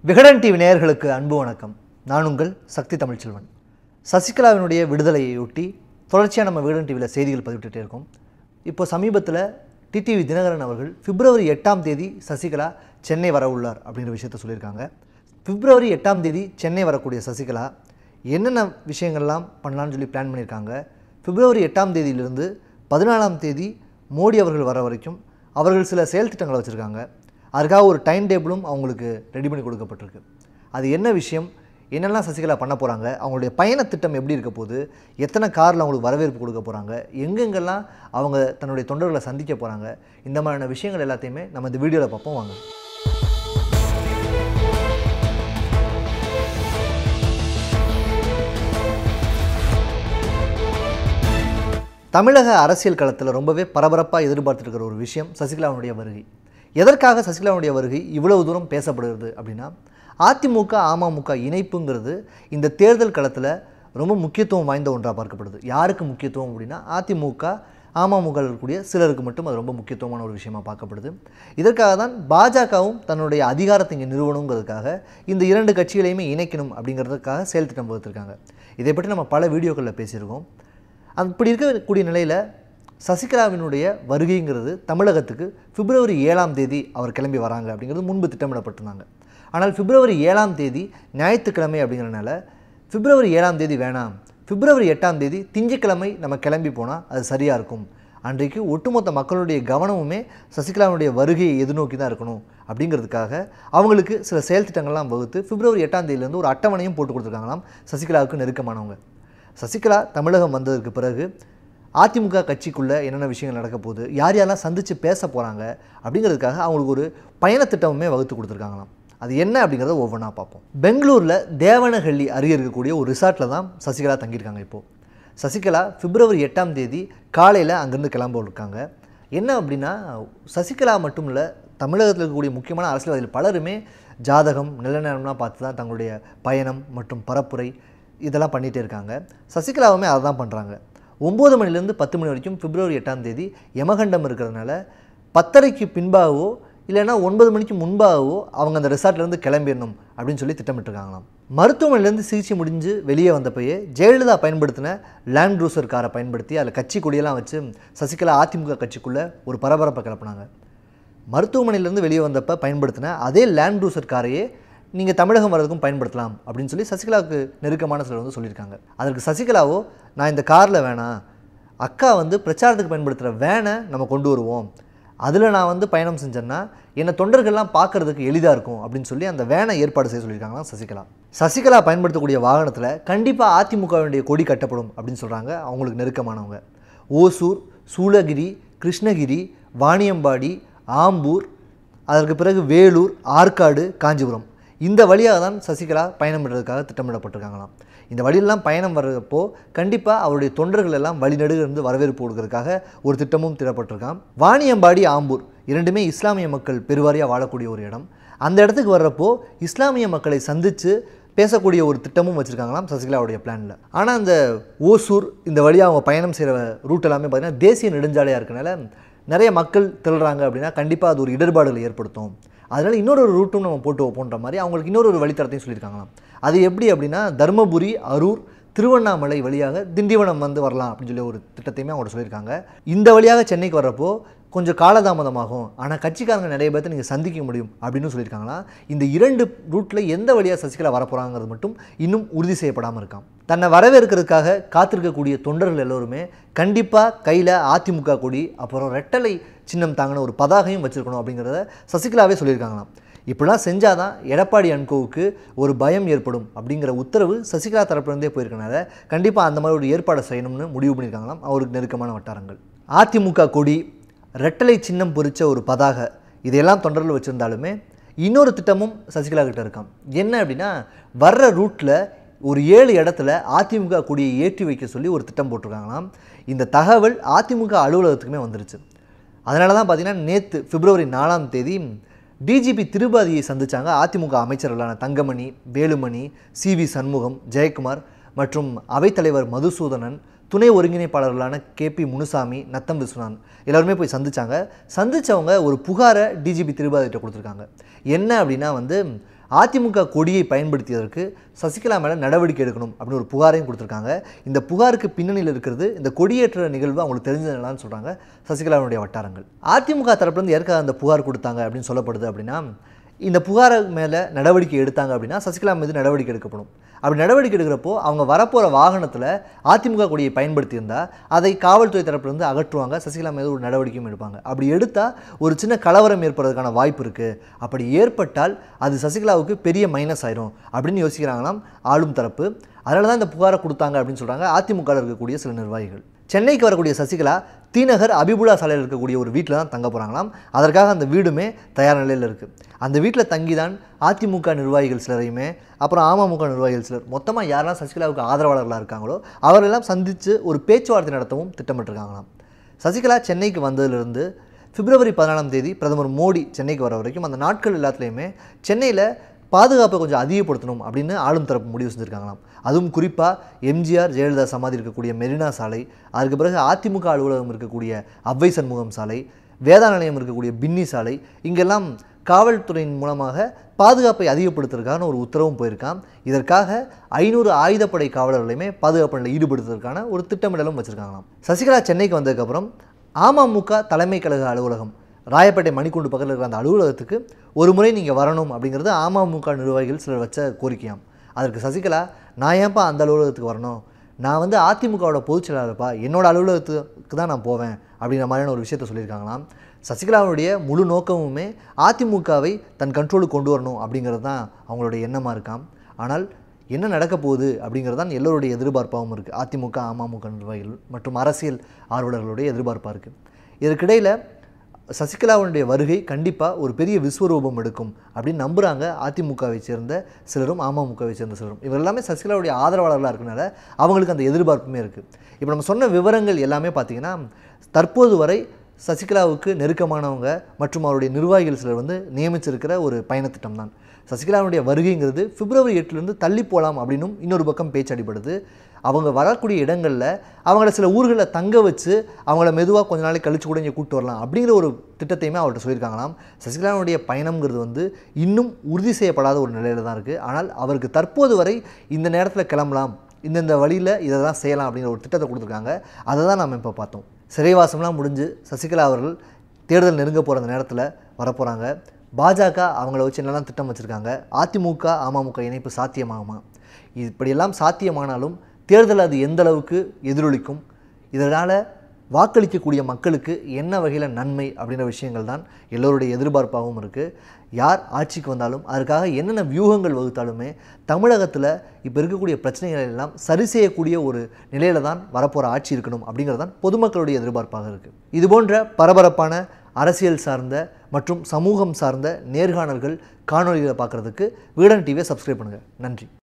Vikatan TV நேயர்களுக்கு அன்பு வணக்கம். நான் உங்கள் சக்தி தமிழ்ச்செல்வன். சசிகலாவினுடைய விடுதலையொட்டி தொடர்ச்சியாக நம்ம விகடன் டிவியில் செய்திகள் பதிவிட்டுட்டே இருக்கோம். இப்போ சமீபத்தில் TTV தினகரன் அவர்கள் Feb. 8 சசிகலா சென்னை வர உள்ளார் அப்படிங்கிற விஷயத்த சொல்லியிருக்காங்க. Feb. 8 சென்னை வரக்கூடிய சசிகலா என்னென்ன விஷயங்கள்லாம் பண்ணலான்னு சொல்லி பிளான் பண்ணியிருக்காங்க. Feb. 8 14 மோடி அவர்கள் வர வரைக்கும் அவர்கள் சில செயல் திட்டங்களை வச்சுருக்காங்க. அதுக்காக ஒரு டைம் டேபிளும் அவங்களுக்கு ரெடி பண்ணி கொடுக்கப்பட்டிருக்கு. அது என்ன விஷயம், என்னெல்லாம் சசிகலா பண்ண போகிறாங்க, அவங்களுடைய பயண திட்டம் எப்படி இருக்க போகுது, எத்தனை காரில் அவங்களுக்கு வரவேற்பு கொடுக்க போகிறாங்க, எங்கெங்கெல்லாம் அவங்க தன்னுடைய தொண்டர்களை சந்திக்க போகிறாங்க, இந்த மாதிரியான விஷயங்கள் எல்லாத்தையுமே நம்ம இந்த வீடியோவில் பார்ப்போம் வாங்க. தமிழக அரசியல் களத்தில் ரொம்பவே பரபரப்பாக எதிர்பார்த்துட்டு இருக்கிற ஒரு விஷயம் சசிகலாவுடைய வருகை. எதற்காக சசிகலாவுடைய வருகை இவ்வளவு தூரம் பேசப்படுகிறது அப்படின்னா, அதிமுக அமமுக இணைப்புங்கிறது இந்த தேர்தல் களத்தில் ரொம்ப முக்கியத்துவம் வாய்ந்த ஒன்றாக பார்க்கப்படுது. யாருக்கு முக்கியத்துவம் அப்படின்னா, அதிமுக அமமுக இருக்கக்கூடிய சிலருக்கு மட்டும் அது ரொம்ப முக்கியத்துவமான ஒரு விஷயமாக பார்க்கப்படுது. இதற்காக தான் பாஜகவும் தன்னுடைய அதிகாரத்தை இங்கே நிறுவனங்கிறதுக்காக இந்த இரண்டு கட்சிகளையுமே இணைக்கணும் அப்படிங்கிறதுக்காக செயல் திட்டம் வகுத்திருக்காங்க. இதை பற்றி நம்ம பல வீடியோக்களில் பேசியிருக்கோம். அப்படி இருக்கக்கூடிய நிலையில் சசிகலாவினுடைய வருகைங்கிறது தமிழகத்துக்கு Feb. 7 அவர் கிளம்பி வராங்க அப்படிங்கிறது முன்பு திட்டமிடப்பட்டிருந்தாங்க. ஆனால் Feb. 7 ஞாயிற்றுக்கிழமை அப்படிங்கிறனால Feb. 7 வேணாம், Feb. 8 திங்கட்கிழமை நம்ம கிளம்பி போனால் அது சரியாக இருக்கும். அன்றைக்கு ஒட்டுமொத்த மக்களுடைய கவனமுமே சசிகலாவுடைய வருகையை எதிர்நோக்கி தான் இருக்கணும் அப்படிங்கிறதுக்காக அவங்களுக்கு சில செயல் திட்டங்கள்லாம் வகுத்து Feb. 8 ஒரு அட்டவணையும் போட்டு கொடுத்துருக்காங்களாம் சசிகலாவுக்கு நெருக்கமானவங்க. சசிகலா தமிழகம் வந்ததற்கு பிறகு அதிமுக கட்சிக்குள்ளே என்னென்ன விஷயங்கள் நடக்க போகுது, யார் யாரெல்லாம் சந்தித்து பேச போகிறாங்க அப்படிங்கிறதுக்காக அவங்களுக்கு ஒரு பயணத்திட்டமுமே வகுத்து கொடுத்துருக்காங்களாம். அது என்ன அப்படிங்கிறத ஒவ்வொன்றா பார்ப்போம். பெங்களூரில் தேவனஹள்ளி அருகே இருக்கக்கூடிய ஒரு ரிசார்ட்டில் தான் சசிகலா தங்கியிருக்காங்க. இப்போது சசிகலா Feb. 8 காலையில் அங்கேருந்து கிளம்ப இருக்காங்க. என்ன அப்படின்னா, சசிகலா மட்டும் இல்லை, தமிழகத்தில் இருக்கக்கூடிய முக்கியமான அரசியல்வாதிகள் பலருமே ஜாதகம் நல்ல நேரம்லாம் பார்த்து தான் தங்களுடைய பயணம் மற்றும் பரப்புரை இதெல்லாம் பண்ணிகிட்டே இருக்காங்க. சசிகலாவுமே அதை தான் பண்ணுறாங்க. 9 மணிலேருந்து 10 மணி வரைக்கும் Feb. 8 யமகண்டம் இருக்கிறதுனால 10:30க்கு பின்பாகவோ இல்லைன்னா 9 மணிக்கு முன்பாகவோ அவங்க அந்த ரிசார்ட்லேருந்து கிளம்பிடணும் அப்படின்னு சொல்லி திட்டமிட்டுருக்காங்களாம். மருத்துவமனையிலேருந்து சிகிச்சை முடிஞ்சு வெளியே வந்தப்போயே ஜெயலலிதா பயன்படுத்தின லேண்ட் க்ரூசர் காரை பயன்படுத்தி அதில் கட்சி கொடியெல்லாம் வச்சு சசிகலா அதிமுக கட்சிக்குள்ளே ஒரு பரபரப்பை கிளப்பினாங்க. மருத்துவமனையிலேருந்து வெளியே வந்தப்போ பயன்படுத்தின அதே லேண்ட் க்ரூசர் காரையே நீங்கள் தமிழகம் வர்றதுக்கும் பயன்படுத்தலாம் அப்படின்னு சொல்லி சசிகலாவுக்கு நெருக்கமான சிலர் வந்து சொல்லியிருக்காங்க. அதற்கு சசிகலாவோ, நான் இந்த காரில் வேணாம், அக்கா பிரச்சாரத்துக்கு பயன்படுத்துகிற வேனை நம்ம கொண்டு வருவோம், அதில் நான் பயணம் செஞ்சேன்னா என்னை தொண்டர்கள்லாம் பார்க்குறதுக்கு எளிதாக இருக்கும் அப்படின்னு சொல்லி அந்த வேனை ஏற்பாடு செய்ய சொல்லியிருக்காங்களாம் சசிகலா. சசிகலா பயன்படுத்தக்கூடிய வாகனத்தில் கண்டிப்பாக அதிமுகவினுடைய கொடி கட்டப்படும் அப்படின்னு சொல்கிறாங்க அவங்களுக்கு நெருக்கமானவங்க. ஓசூர், சூளகிரி, கிருஷ்ணகிரி, வாணியம்பாடி, ஆம்பூர், அதற்கு பிறகு வேலூர், ஆற்காடு, காஞ்சிபுரம், இந்த வழியாக தான் சசிகலா பயணம் பண்ணுறதுக்காக திட்டமிடப்பட்டிருக்காங்களாம். இந்த வழியெல்லாம் பயணம் வர்றப்போ கண்டிப்பாக அவருடைய தொண்டர்கள் எல்லாம் வழிநடுக இருந்து வரவேற்பு கொடுக்கறதுக்காக ஒரு திட்டமும் திட்டப்பட்டிருக்கான். வாணியம்பாடி, ஆம்பூர் இரண்டுமே இஸ்லாமிய மக்கள் பெருவாரியாக வாழக்கூடிய ஒரு இடம். அந்த இடத்துக்கு வர்றப்போ இஸ்லாமிய மக்களை சந்தித்து பேசக்கூடிய ஒரு திட்டமும் வச்சுருக்காங்களாம் சசிகலாவுடைய பிளானில். ஆனால் அந்த ஓசூர் இந்த வழியாக அவங்க பயணம் செய்கிற ரூட் எல்லாமே பார்த்திங்கன்னா தேசிய நெடுஞ்சாலையாக இருக்கனால நிறைய மக்கள் திரள்றாங்க அப்படின்னா கண்டிப்பாக அது ஒரு இடர்பாடுகளை ஏற்படுத்தும். அதனால் இன்னொரு ரூட்டும் நம்ம போட்டு வைப்போன்ற மாதிரி அவங்களுக்கு இன்னொரு வழித்தடத்தையும் சொல்லியிருக்காங்களாம். அது எப்படி அப்படின்னா, தருமபுரி, அரூர், திருவண்ணாமலை வழியாக திண்டிவனம் வரலாம் அப்படின்னு சொல்லி ஒரு திட்டத்தையுமே அவங்க சொல்லியிருக்காங்க. இந்த வழியாக சென்னைக்கு வர்றப்போ கொஞ்சம் காலதாமதமாகும், ஆனால் கட்சிக்காரங்க நிறைய பேர்த்த நீங்கள் சந்திக்க முடியும் அப்படின்னு சொல்லியிருக்காங்களாம். இந்த இரண்டு ரூட்டில் எந்த வழியாக சசிகலா வரப்போகிறாங்கிறது மட்டும் இன்னும் உறுதி செய்யப்படாமல் இருக்கான். தன்னை வரவேற்கிறதுக்காக காத்திருக்கக்கூடிய தொண்டர்கள் எல்லோருமே கண்டிப்பாக கையில் அதிமுக கொடி அப்புறம் ரெட்டலை சின்னம் தாங்கின ஒரு பதாகையும் வச்சுருக்கணும் அப்படிங்கிறத சசிகலாவே சொல்லியிருக்காங்களாம். இப்படிலாம் செஞ்சால் தான் எடப்பாடி அன்கோவுக்கு ஒரு பயம் ஏற்படும் அப்படிங்கிற உத்தரவு சசிகலா தரப்புலேருந்தே போயிருக்கனால கண்டிப்பாக அந்த மாதிரி ஒரு ஏற்பாடு செய்யணும்னு முடிவு பண்ணியிருக்காங்களாம் அவருக்கு நெருக்கமான வட்டாரங்கள். அதிமுக கொடி, ரெட்டலை சின்னம் பொறிச்ச ஒரு பதாகை, இதையெல்லாம் தொண்டர்கள் வச்சுருந்தாலுமே இன்னொரு திட்டமும் சசிகலா கிட்ட இருக்கான். என்ன அப்படின்னா, வர்ற ரூட்டில் ஒரு 7 இடத்துல அதிமுக கொடியை ஏற்றி வைக்க சொல்லி ஒரு திட்டம் போட்டிருக்காங்களாம். இந்த தகவல் அதிமுக அலுவலகத்துக்குமே வந்துருச்சு. அதனால தான் பார்த்திங்கன்னா நேற்று Feb. 4 டிஜிபி திருபாதியை சந்தித்தாங்க அதிமுக அமைச்சர்களான தங்கமணி, வேலுமணி, CV சண்முகம், ஜெயக்குமார் மற்றும் அவைத்தலைவர் மதுசூதனன், துணை ஒருங்கிணைப்பாளர்களான KP முனுசாமி, நத்தம் விஸ்வநாதன் எல்லாருமே போய் சந்திச்சாங்க. சந்திச்சவங்க ஒரு புகாரை டிஜிபி திருபாதிட்ட கொடுத்துருக்காங்க. என்ன அப்படின்னா அதிமுக கொடியை பயன்படுத்தியதற்கு சசிகலா மேலே நடவடிக்கை எடுக்கணும் அப்படின்னு ஒரு புகாரையும் கொடுத்துருக்காங்க. இந்த புகாருக்கு பின்னணியில் இருக்கிறது இந்த கொடியேற்ற நிகழ்வு அவங்களுக்கு தெரிஞ்சதுனான்னு சொல்கிறாங்க சசிகலாவுடைய வட்டாரங்கள். அதிமுக தரப்புலேருந்து யாருக்காக அந்த புகார் கொடுத்தாங்க அப்படின்னு சொல்லப்படுது அப்படின்னா, இந்த புகார் மேலே நடவடிக்கை எடுத்தாங்க அப்படின்னா சசிகலா மீது நடவடிக்கை எடுக்கப்படும். அப்படி நடவடிக்கை எடுக்கிறப்போ அவங்க வரப்போகிற வாகனத்தில் அதிமுக கொடியை பயன்படுத்தியிருந்தால் அதை காவல்துறை தரப்புலேருந்து அகற்றுவாங்க. சசிகலா மீது ஒரு நடவடிக்கையும் எடுப்பாங்க. அப்படி எடுத்தால் ஒரு சின்ன கலவரம் ஏற்படுறதுக்கான வாய்ப்பு இருக்குது. அப்படி ஏற்பட்டால் அது சசிகலாவுக்கு பெரிய மைனஸ் ஆயிரும் அப்படின்னு யோசிக்கிறாங்களாம் ஆளும் தரப்பு. அதனால தான் இந்த புகாரை கொடுத்தாங்க அப்படின்னு சொல்கிறாங்க அதிமுகவில் இருக்கக்கூடிய சில நிர்வாகிகள். சென்னைக்கு வரக்கூடிய சசிகலா தீநகர் அபிபுலா சாலையில் இருக்கக்கூடிய ஒரு வீட்டில் தான் தங்க போகிறாங்களாம். அதற்காக அந்த வீடுமே தயார் நிலையில் இருக்குது. அந்த வீட்டில் தங்கி தான் அதிமுக நிர்வாகிகள் சிலரையுமே அப்புறம் அமமுக நிர்வாகிகள் சிலர் மொத்தமாக யாரெல்லாம் சசிகலாவுக்கு ஆதரவாளர்களாக இருக்காங்களோ அவரெல்லாம் சந்தித்து ஒரு பேச்சுவார்த்தை நடத்தவும் திட்டமிட்டிருக்காங்களாம். சசிகலா சென்னைக்கு வந்ததிலிருந்து February 14 பிரதமர் மோடி சென்னைக்கு வர வரைக்கும் அந்த நாட்கள் எல்லாத்துலேயுமே சென்னையில் பாதுகாப்பை கொஞ்சம் அதிகப்படுத்தணும் அப்படின்னு ஆளும் தரப்பு முடிவு செஞ்சுருக்காங்களாம். அதுவும் குறிப்பாக எம்ஜிஆர் ஜெயலலிதா சமாதி இருக்கக்கூடிய மெரினா சாலை, அதுக்கு பிறகு அதிமுக அலுவலகம் இருக்கக்கூடிய அவ்வை சண்முகம் சாலை, வேதா நிலையம் இருக்கக்கூடிய பின்னி சாலை, இங்கெல்லாம் காவல்துறையின் மூலமாக பாதுகாப்பை அதிகப்படுத்துறதுக்கான ஒரு உத்தரவும் போயிருக்கான். இதற்காக 500 ஆயுதப்படை காவலர்களையுமே பாதுகாப்பு பணியில் ஈடுபடுத்துறதுக்கான ஒரு திட்டமிடலும் வச்சுருக்காங்களாம். சசிகலா சென்னைக்கு வந்ததுக்கப்புறம் அமமுக தலைமை கழக அலுவலகம் ராயப்பேட்டை மணிக்கூண்டு பக்கத்தில் இருக்கிற அந்த அலுவலகத்துக்கு ஒரு முறை நீங்கள் வரணும் அப்படிங்கிறது அமமுக நிர்வாகிகள் சிலர் வச்ச கோரிக்கையாம். அதற்கு சசிகலா, நான் ஏன்ப்பா அந்த அலுவலகத்துக்கு வரணும், நான் வந்து அதிமுகவோட பொதுச் செயலாளர்ப்பா, என்னோட அலுவலகத்துக்கு தான் நான் போவேன் அப்படிங்கிற மாதிரியான ஒரு விஷயத்த சொல்லியிருக்காங்களாம். சசிகலாவுடைய முழு நோக்கமுமே அதிமுகவை தன் கண்ட்ரோலுக்கு கொண்டு வரணும் அப்படிங்கிறது தான் அவங்களுடைய எண்ணமாக இருக்காம். ஆனால் என்ன நடக்க போகுது அப்படிங்கிறது தான் எல்லோருடைய எதிர்பார்ப்பாகவும் இருக்குது. அதிமுக அமமுக நிர்வாகிகள் மற்றும் அரசியல் ஆர்வலர்களுடைய எதிர்பார்ப்பாக இருக்குது. இதற்கிடையில் சசிகலாவுடைய வருகை கண்டிப்பாக ஒரு பெரிய விஸ்வரூபம் எடுக்கும் அப்படின்னு நம்புகிறாங்க அதிமுகவை சேர்ந்த சிலரும் அமமுகவை சேர்ந்த சிலரும். இவர் எல்லாமே சசிகலாவுடைய ஆதரவாளர்களாக இருக்கனால அவங்களுக்கு அந்த எதிர்பார்ப்புமே இருக்குது. இப்போ நம்ம சொன்ன விவரங்கள் எல்லாமே பார்த்திங்கன்னா தற்போது வரை சசிகலாவுக்கு நெருக்கமானவங்க மற்றும் அவருடைய நிர்வாகிகள் சிலர் வந்து நியமிச்சிருக்கிற ஒரு பயணத்திட்டம் தான். சசிகலாவுடைய வருகைங்கிறது February 8 தள்ளி போகலாம் அப்படின்னும் இன்னொரு பக்கம் பேச்சு அடிபடுது. அவங்க வரக்கூடிய இடங்களில் அவங்கள சில ஊர்களில் தங்க வச்சு அவங்கள மெதுவாக கொஞ்ச நாளைக்கு கழிச்சு கூட இங்கே கூப்பிட்டு வரலாம் அப்படிங்கிற ஒரு திட்டத்தையுமே அவர்கிட்ட சொல்லியிருக்காங்களாம். சசிகலாவுடைய பயணம்ங்கிறது வந்து இன்னும் உறுதி செய்யப்படாத ஒரு நிலையில் தான் இருக்குது. ஆனால் அவருக்கு தற்போது வரை இந்த நேரத்தில் கிளம்பலாம், இந்த வழியில் இதை தான் செய்யலாம் அப்படிங்கிற ஒரு திட்டத்தை கொடுத்துருக்காங்க. அதை தான் நம்ம இப்போ பார்த்தோம். சிறைவாசம்லாம் முடிஞ்சு சசிகலா அவர்கள் தேர்தல் நெருங்க போகிற அந்த நேரத்தில் வரப்போகிறாங்க. பாஜக அவங்கள வச்சு என்னெல்லாம் திட்டம் வச்சுருக்காங்க, அதிமுக அமமுக இணைப்பு சாத்தியமாகுமா, இப்படியெல்லாம் சாத்தியமானாலும் தேர்தல் அது எந்த அளவுக்கு எதிரொலிக்கும், இதனால் வாக்களிக்கக்கூடிய மக்களுக்கு என்ன வகையில் நன்மை அப்படின்ற விஷயங்கள் தான் எல்லோருடைய எதிர்பார்ப்பாகவும் இருக்குது. யார் ஆட்சிக்கு வந்தாலும் அதற்காக என்னென்ன வியூகங்கள் வகுத்தாலுமே தமிழகத்தில் இப்போ இருக்கக்கூடிய பிரச்சனைகள் எல்லாம் சரி செய்யக்கூடிய ஒரு நிலையில் தான் வரப்போகிற ஆட்சி இருக்கணும் அப்படிங்கிறது தான் பொதுமக்களுடைய எதிர்பார்ப்பாக இருக்குது. இதுபோன்ற பரபரப்பான அரசியல் சார்ந்த மற்றும் சமூகம் சார்ந்த நேர்காணல்கள் காணொலிகளை பார்க்குறதுக்கு விகடன் டிவியை சப்ஸ்கிரைப் பண்ணுங்கள். நன்றி.